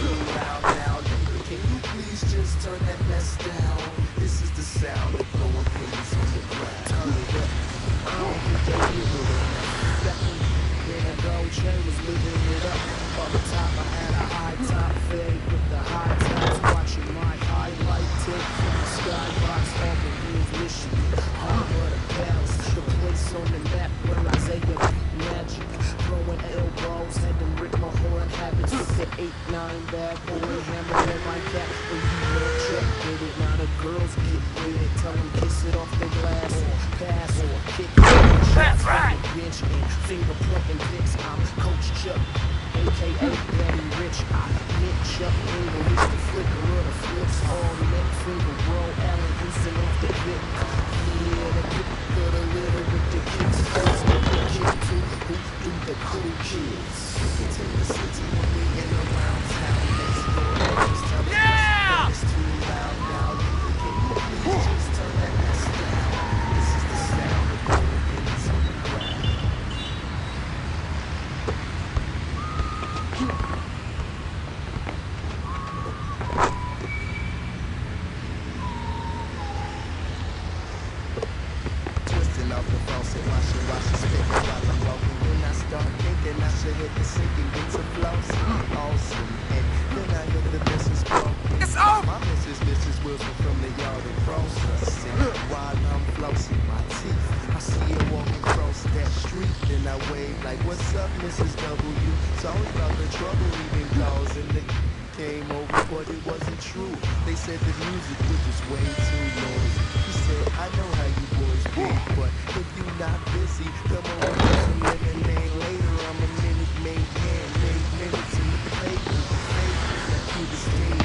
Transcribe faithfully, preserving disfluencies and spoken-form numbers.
too loud now. Can you please just turn that mess down? This is the sound of blowing pennies on the ground. Turn it up. I don't think they give it enough. Back when when a gold chain was living it up. On the top I had a high top fade with the high tops. Watching my highlight tape from the skybox. All the rules Michigan. Harbor the palace. The place on the map where Isaiah beat magic. Throwing elbows, had them rip my horn habits with the eight nine bad boy hammer on my cap. When you want check with it, now the girls get with it. Tell them kiss it off the glass or pass or kick it. That's right. Bench and finger pointing pics. I'm Coach Chuck, aka Daddy Rich. I met Chuck Engel, it's the flicker of the flips. All neck finger roll, Allen Houston off the grip. Yeah, the grip of the litter with the kicks. First with the kick to who do the cool kids. Into the city when we in around town. Next door, just tell me yeah! It's too loud now. Can you please just turn that mess down? This is the sound of blowing pennies on the ground. Twisting off the faucet, washing, washing, spitting while I'm walking. When I start thinking I should hit the sink and get some flossing. Awesome. And then I hit the missus broken. It's off! My missus, Missus Wilson from the yard across us. And while I'm flossing my teeth, I see her walking across that street. Then I wave like, what's up, Missus W? Sorry about the trouble we've been causing. The came over, but it wasn't true. They said the music was just way too noisy. He said, I know how you boys be, but if you not busy, come on and get some lemonade later. I'm a minute made man, made minutes in the paper. Now you the stage